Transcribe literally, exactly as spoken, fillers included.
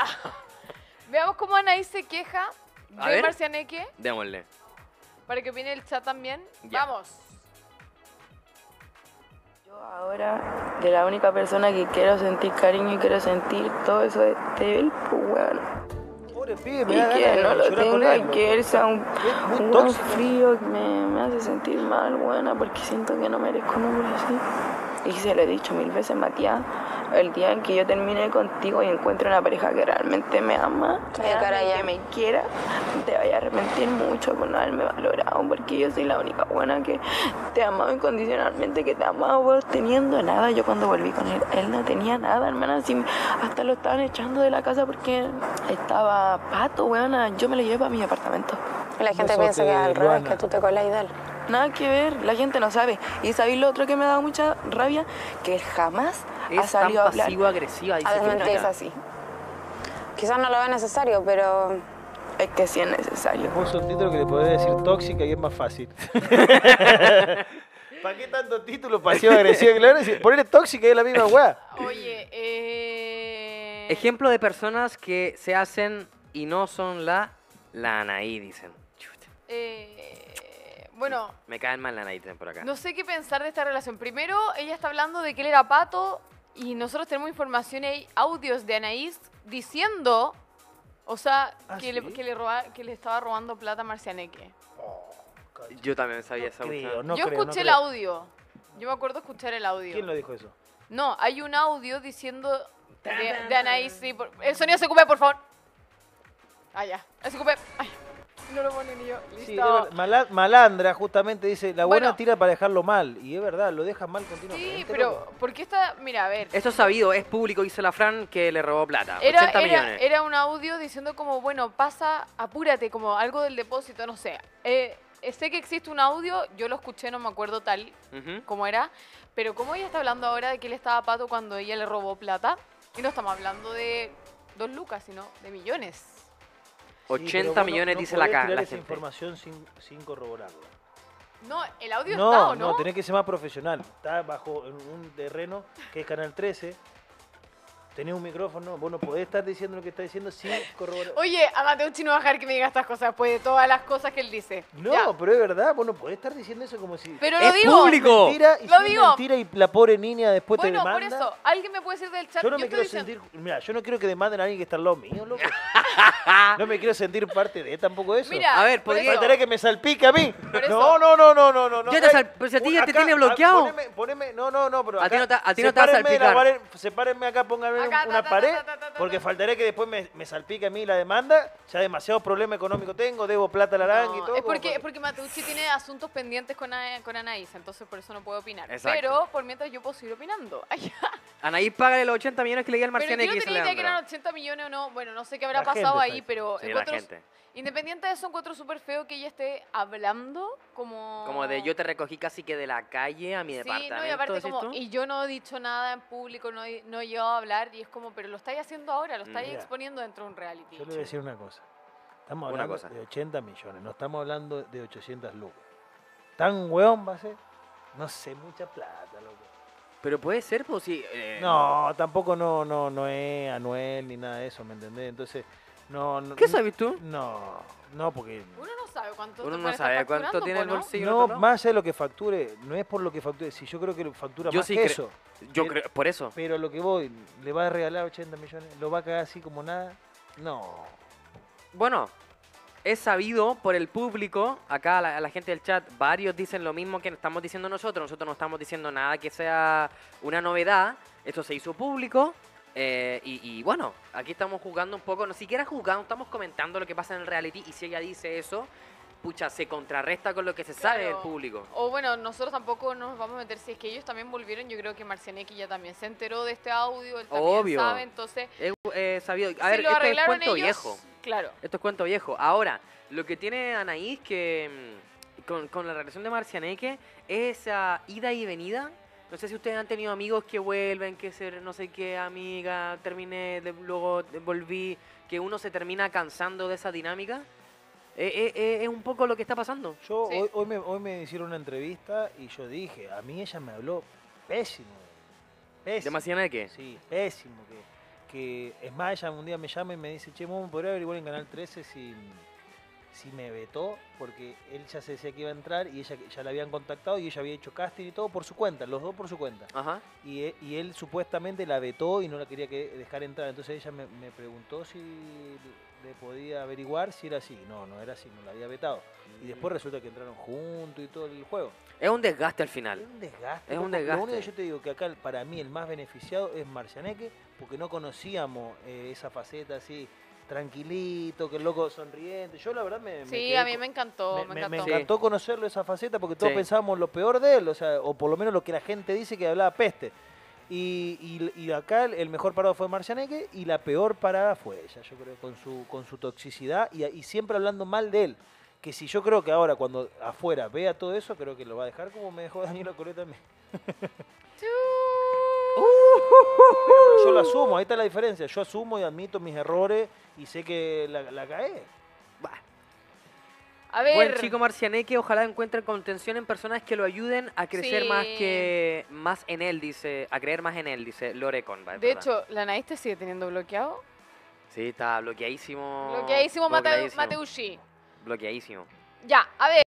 Veamos cómo Anaí se queja A de ver. Marcianeque. Démosle. Para que opine el chat también. Ya. Vamos. Yo ahora, de la única persona que quiero sentir cariño y quiero sentir todo eso de este él, pues bueno. Pobre pibe, Y me da que ganas de no lo llorar con tenga él, y loco. que él sea un, Es muy un weón tóxico. frío que me, me hace sentir mal, buena, porque siento que no merezco un hombre así. Y se lo he dicho mil veces, Matías, el día en que yo termine contigo y encuentre una pareja que realmente me ama, me Ay, ame, caray, ya. que me quiera, te vaya a arrepentir mucho por no haberme valorado, porque yo soy la única buena que te amaba incondicionalmente, que te amaba vos teniendo nada. Yo cuando volví con él, él no tenía nada, hermana, así, hasta lo estaban echando de la casa porque estaba pato, weona. Yo me lo llevé para mi apartamento. Y la gente Besote, piensa que es al revés, Luana. que tú te colas y dale. Nada que ver, la gente no sabe. Y sabéis lo otro que me da mucha rabia, que él jamás ha Es tan salido a hablar. pasivo-agresiva, dice A tu desmentir Es chica. así, Quizás no lo ve necesario, pero es que sí es necesario. Puso un título que le podría decir tóxica y es más fácil. ¿Para qué tanto título pasivo-agresivo? Claro, si ponerle tóxica es la misma weá. Oye, eh... Ejemplo de personas que se hacen y no son la, la Anaí, dicen. Chuta, eh, bueno, me caen mal la Anaí, dicen por acá. no sé qué pensar de esta relación. Primero, ella está hablando de que él era pato y nosotros tenemos información y hay audios de Anaís diciendo, o sea, ¿Ah, que, le, sí? que, le roba- que le estaba robando plata a Marcianeque. Yo también sabía esa creo, cuestión. no Yo creo, no escuché el creo. audio. Yo me acuerdo escuchar el audio. ¿Quién lo dijo eso? No, hay un audio diciendo de, de Anaís. Sí, por- el sonido se ocupe, por favor. Ah, ya. Se ocupe. Ay, no lo pone ni yo. Listo. Sí, es verdad. Mala- Malandra justamente dice, la buena Bueno. tira para dejarlo mal. Y es verdad, lo dejas mal continuamente. Sí, pero loco. ¿por qué está...? Mira, a ver. Esto es sabido, es público, dice la Fran, que le robó plata. Era, ochenta era, millones. era un audio diciendo como, bueno, pasa, apúrate, como algo del depósito, no sé. Eh, eh, sé que existe un audio, yo lo escuché, no me acuerdo tal Ujú. como era, pero como ella está hablando ahora de que él estaba pato cuando ella le robó plata, y no estamos hablando de dos lucas, sino de millones. Sí, ochenta pero vos no- millones no dice la, podés ca- tirar la esa gente. información sin, sin corroborarla. No, el audio está, No, ¿o no? no, tenés que ser más profesional. Está bajo en un terreno que es Canal trece. Tenés un micrófono, vos no podés estar diciendo lo que está diciendo sin corroborar. Oye, a Mateucci no va a dejar que me diga estas cosas después de todas las cosas que él dice. No, Ya. pero es verdad, vos no podés estar diciendo eso como si... Pero ¡Es lo digo. público! Mentira, y Lo si es digo. mentira y la pobre niña después Bueno, te por demanda. eso, alguien me puede decir del chat. Yo no me estoy quiero diciendo- sentir... Mira, yo no quiero que demanden a alguien que está al lado mío, loco. No me quiero sentir parte de tampoco eso. Mira, A ver, por podría- eso- Faltaría que me salpique a mí. Por eso- No, no, no, no, no, no. no. Ya te Ey, sal- pero si a ti ya te acá, tiene bloqueado. Poneme, poneme, no, no, no, pero A ti acá, no te- a ti no te va a sepárenme de la salpicar. pared, sepárenme acá, pónganme Acá, ta, una ta, pared, ta, ta, ta, ta, porque ta. faltaría que después me, me salpique a mí la demanda. Ya demasiado problema económico tengo, debo plata a la aranga y No, todo. es como porque, para- es porque Mateucci tiene asuntos pendientes con, A- con Anaís, entonces por eso no puedo opinar. Exacto. Pero por mientras yo puedo seguir opinando. Ay, ya. Anaí, págale los ochenta millones que le di al Pero yo Marcianeque, no dice tenía idea que eran Leandro. ochenta millones o no. Bueno, no sé qué habrá La gente pasado está ahí, diciendo. pero Sí, la encuentro, gente. independiente de eso, encuentro súper feo que ella esté hablando como... Como de yo te recogí casi que de la calle a mi Sí, departamento, no, y aparte ¿decís como, tú? y yo no he dicho nada en público, no he, no he llegado a hablar, y es como, pero lo estáis haciendo ahora, lo estáis Mira. exponiendo dentro de un reality. Yo le voy a decir una cosa. Estamos Una hablando cosa. de ochenta millones, no estamos hablando de ochocientas lucas. ¿Tan hueón va a ser? No sé, mucha plata, loco. Pero puede ser, pues sí. eh, No, tampoco no, no, no es Anuel ni nada de eso, ¿me entendés? Entonces, no, no. ¿Qué sabes tú? No, no, porque. Uno no sabe cuánto Uno te no pueden estar sabe cuánto facturando, tiene el po, ¿no? bolsillo. No, del otro lado. más allá de lo que facture, no es por lo que facture, si yo creo que factura Yo más sí que cre- eso. Yo Pero- creo, por eso. Pero lo que voy, ¿le va a regalar ochenta millones? ¿Lo va a cagar así como nada? No. Bueno, es sabido por el público, acá la, la gente del chat, varios dicen lo mismo que estamos diciendo nosotros. Nosotros no estamos diciendo nada que sea una novedad. Esto se hizo público. eh, y, y bueno, aquí estamos jugando un poco, no siquiera jugando, estamos comentando lo que pasa en el reality. Y si ella dice eso, pucha, se contrarresta con lo que se sabe del Claro. público. O bueno, nosotros tampoco nos vamos a meter, si es que ellos también volvieron, yo creo que Marcianeque ya también se enteró de este audio, él también Obvio. sabe, entonces, Es eh, sabido. A si ver, lo esto es arreglaron cuento ellos, viejo. claro. Esto es cuento viejo. Ahora, lo que tiene Anaís que mm, con, con la relación de Marcianeque es esa ida y venida. No sé si ustedes han tenido amigos que vuelven, que ser no sé qué amiga, terminé, de- luego de- volví, que uno se termina cansando de esa dinámica. Eh, eh, eh, es un poco lo que está pasando. Yo Sí. hoy, hoy, me, hoy me hicieron una entrevista y yo dije, a mí ella me habló pésimo. ¿De Pésimo. Marcianeque? Sí, pésimo. Que, que, es más, ella un día me llama y me dice, che, Momo, ¿podría averiguar en Canal trece si, si me vetó? Porque él ya se decía que iba a entrar y ella ya la habían contactado y ella había hecho casting y todo por su cuenta, los dos por su cuenta. Ajá. Y, e- y él supuestamente la vetó y no la quería que dejar entrar. Entonces ella me, me preguntó si le podía averiguar si era así. No, no era así, no la había vetado. Y después resulta que entraron juntos y todo el juego. Es un desgaste al Es final. un desgaste. Es un loco. desgaste. Lo único que yo te digo que acá para mí el más beneficiado es Marcianeque, porque no conocíamos eh, esa faceta así, tranquilito, que el loco sonriente. Yo la verdad me... me Sí, quedé a mí con- me encantó, me, me, me- encantó. me Sí. encantó conocerlo esa faceta porque todos Sí. pensábamos lo peor de él, o sea, o por lo menos lo que la gente dice que hablaba peste. Y, y- y acá el mejor parado fue Marcianeque y la peor parada fue ella, yo creo, con su, con su toxicidad y, y siempre hablando mal de él. Que si yo creo que ahora cuando afuera vea todo eso, creo que lo va a dejar como me dejó Daniela Coleta a mí. Pero yo lo asumo, ahí está la diferencia. Yo asumo y admito mis errores y sé que la, la cagué. Bah. A ver, Buen chico Marcianeque, ojalá encuentre contención en personas que lo ayuden a crecer Sí. más que más en él, dice, a creer más en él, dice Lore Conva. es de verdad. hecho, ¿la Anaís te sigue teniendo bloqueado? Sí, está bloqueateo. Bloqueadísimo Mateu- bloqueadísimo, Mateucci. Bloqueadísimo. Ya, a ver.